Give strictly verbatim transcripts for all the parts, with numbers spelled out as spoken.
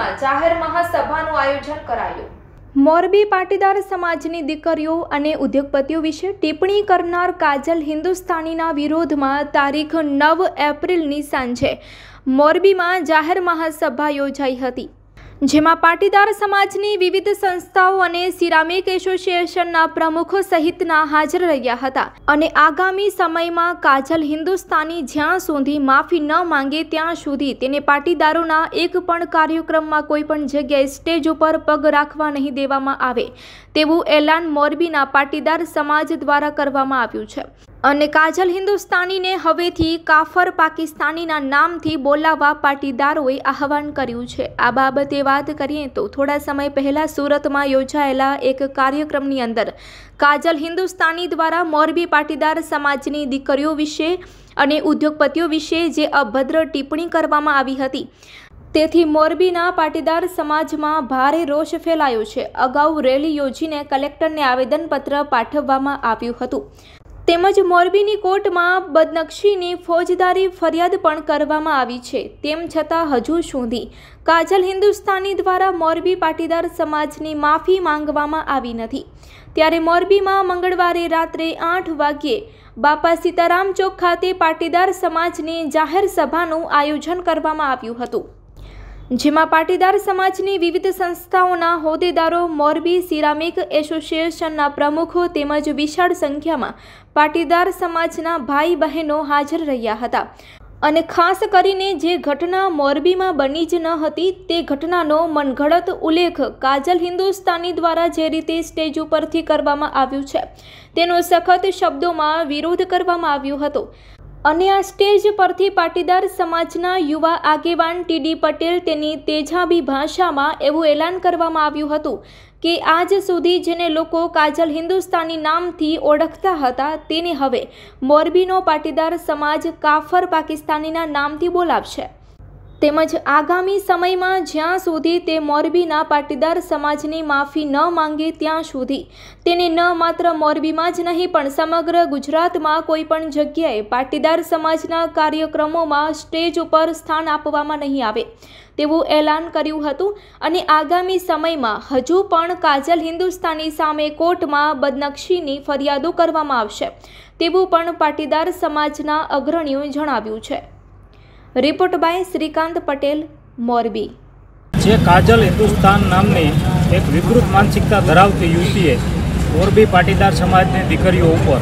માં જાહેર મહાસભાનું આયોજન કરાયું। મોરબી પાટીદાર સમાજની દીકરીઓ અને ઉદ્યોગપતિઓ વિશે ટિપ્પણી કરનાર કાજલ હિન્દુસ્તાનીના વિરોધમાં તારીખ નવ એપ્રિલની સાંજે મોરબીમાં જાહેર મહાસભા યોજાઈ હતી, જેમાં પાટીદાર સમાજની વિવિધ સંસ્થાઓ અને સિરામિક એસોસિએશનના પ્રમુખો સહિતના હાજર રહ્યા હતા અને આગામી સમયમાં કાજલ હિન્દુસ્તાની જ્યાં સુધી માફી ન માંગે ત્યાં સુધી તેને પાટીદારોના એક પણ કાર્યક્રમમાં કોઈ પણ જગ્યાએ સ્ટેજ ઉપર પગ રાખવા નહીં દેવામાં આવે તેવું એલાન મોરબીના પાટીદાર સમાજ દ્વારા કરવામાં આવ્યું છે અને કાજલ હિન્દુસ્તાનીને હવેથી કાફર પાકિસ્તાનીના નામથી બોલાવવા પાટીદારોએ આહવાન કર્યું છે। આ બાબતે વાત કરીએ તો થોડા સમય પહેલા સુરતમાં યોજાયેલા એક કાર્યક્રમની અંદર કાજલ હિન્દુસ્તાની દ્વારા મોરબી પાટીદાર સમાજની દીકરીઓ વિશે અને ઉદ્યોગપતિઓ વિશે જે અભદ્ર ટિપ્પણી કરવામાં આવી હતી, તેથી મોરબીના પાટીદાર સમાજમાં ભારે રોષ ફેલાયો છે। અગાઉ રેલી યોજીને કલેક્ટરને આવેદનપત્ર પાઠવવામાં આવ્યું હતું તેમજ મોરબીની કોર્ટમાં બદનક્ષીની ફોજદારી ફરિયાદ પણ કરવામાં આવી છે। તેમ છતાં હજુ સુધી કાજલ હિન્દુસ્તાની દ્વારા મોરબી પાટીદાર સમાજની માફી માંગવામાં આવી નથી। ત્યારે મોરબીમાં મંગળવારે રાત્રે આઠ વાગ્યે બાપા સીતારામ ચોક ખાતે પાટીદાર સમાજની જાહેર સભાનું આયોજન કરવામાં આવ્યું હતું, જેમાં પાટીદાર સમાજની વિવિધ સંસ્થાઓના હોદ્દેદારો, મોરબી સિરામિક એસોસિએશનના પ્રમુખો તેમજ વિશાળ સંખ્યામાં પાટીદાર સમાજના ભાઈ બહેનો હાજર રહ્યા હતા અને ખાસ કરીને જે ઘટના મોરબીમાં બની જ ન હતી તે ઘટનાનો મનઘડત ઉલ્લેખ કાજલ હિન્દુસ્તાની દ્વારા જે રીતે સ્ટેજ ઉપરથી કરવામાં આવ્યું છે તેનો સખત શબ્દોમાં વિરોધ કરવામાં આવ્યો હતો અને આ સ્ટેજ પરથી પાટીદાર સમાજના યુવા આગેવાન ટીડી પટેલ તેની તેજાબી ભાષામાં એવું એલાન કરવામાં આવ્યું હતું કે આજ સુધી જેને લોકો કાજલ હિન્દુસ્તાની નામથી ઓળખતા હતા તેને હવે મોરબીનો પાટીદાર સમાજ કાફર પાકિસ્તાનીના નામથી બોલાવશે તેમજ આગામી સમયમાં જ્યાં સુધી તે મોરબીના પાટીદાર સમાજની માફી ન માંગે ત્યાં સુધી તેને ન માત્ર મોરબીમાં જ નહીં પણ સમગ્ર ગુજરાતમાં કોઈ પણ જગ્યાએ પાટીદાર સમાજના કાર્યક્રમોમાં સ્ટેજ ઉપર સ્થાન આપવામાં નહીં આવે તેવું એલાન કર્યું હતું અને આગામી સમયમાં હજુ પણ કાજલ હિન્દુસ્તાની સામે કોર્ટમાં બદનક્ષીની ફરિયાદો કરવામાં આવશે તેવું પણ પાટીદાર સમાજના અગ્રણીઓએ જણાવ્યું છે। Report by Shrikant Patel, Morbi. जे काजल हिंदुस्तान नामनी एक विकृत मानसिकता धरावती युवतीए मोरबी पाटीदार समाजनी दीकरीओ पर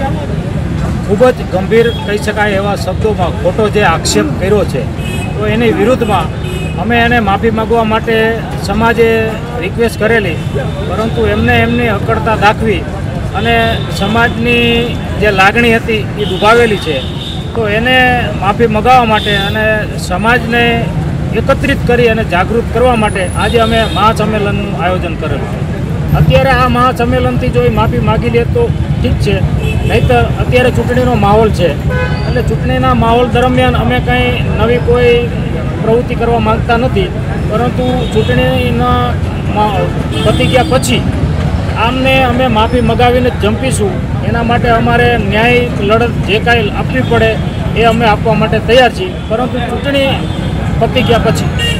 खूब ज गंभीर कही शकाय एवा शब्दों में खोटो जे आक्षेप कर्यो छे, तो एनी विरुद्धमां अमे एने माफी मांगवा माटे समाजे रिक्वेस्ट करेली, परंतु एमने एमनी अकड़ता दाखवी अने समाजनी जे लागणी हती ए दुभावेली छे, तो एने माफी मगाववा माटे अने समाजने एकत्रित करी अने जागृत करवा माटे आज अमे महासम्मेलननुं आयोजन करेલું છે। અત્યારે આ મહાસમ્મેલનથી જો માફી માગી લે તો ઠીક છે, નહીંતર અત્યારે ચૂંટણીનો માહોલ છે એટલે ચૂંટણીના માહોલ દરમિયાન અમે કંઈ નવી કોઈ પ્રવૃત્તિ કરવા માંગતા નથી, પરંતુ ચૂંટણીના પતી ગયા પછી આમને અમે માફી મગાવીને જંપીશું। એના માટે અમારે ન્યાય લડત જે કાંઈ આપવી પડે એ અમે આપવા માટે તૈયાર છીએ, પરંતુ ચૂંટણી પતી ગયા પછી।